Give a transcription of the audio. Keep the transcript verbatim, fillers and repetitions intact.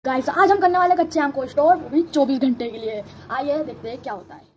Guys आज हम करने वाले कच्चे आम को स्टोर, वो भी चौबीस घंटे के लिए। आइए देखते हैं क्या होता है।